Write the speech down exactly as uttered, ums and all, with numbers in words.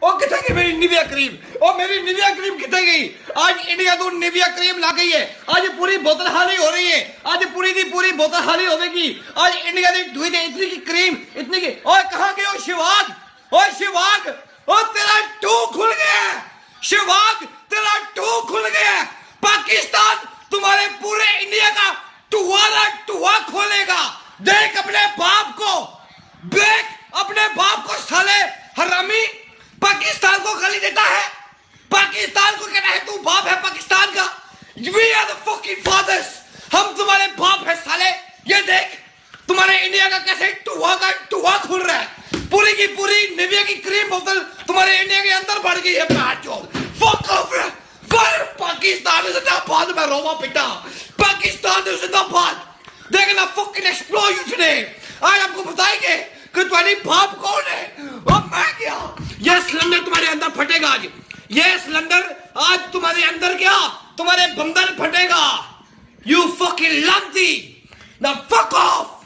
اور کتنے گئی میری نیویا کریم؟ اور میری نیویا کریم کتنے گئی؟ آج انڈیا تو نیویا کریم لا گئی ہے. آج پوری بوتل خالی ہو رہی ہے. آج پوری دی پوری بوتل خالی ہوے گی. آج انڈیا دی دھوئی دے اتنی کی کریم اتنی کی. اور کہاں گئے ہو شیواگ؟ اور شیواگ اور تیرا ٹو کھل گیا ہے. شیواگ تیرا ٹو کھل گیا ہے. پاکستان تمہارے پورے انڈیا کا ٹوارا ٹوا کھولے گا. دیکھ اپنے باپ کو, دیکھ اپنے باپ کو سالے حرامی. پاکستان کو گالی دیتا ہے, پاکستان کو کہنا ہے تو باپ ہے پاکستان کا. We are the fucking fathers. ہم تمہارے باپ ہے سالے. یہ دیکھ تمہارے انڈیا کا کیسے ٹوا کا ٹوا کھل رہا ہے. پوری کی پوری نیویا کی کریم بوتل تمہارے انڈیا کے اندر بڑھ گئی ہے. بیٹھ جو fuck off. فر پاکستان زندہ باد. میں روما پٹا. پاکستان زندہ باد. دیکھ نا fucking explode you today. آج آپ کو بتائیں گے کہ تمہاری باپ کون ہے اور میں کیا. یہ سلنڈر تمہارے اندر پھٹے گا آج. یہ سلنڈر آج تمہارے اندر کیا تمہارے بندر پھٹے گا. You fucking lumpy. Now fuck off.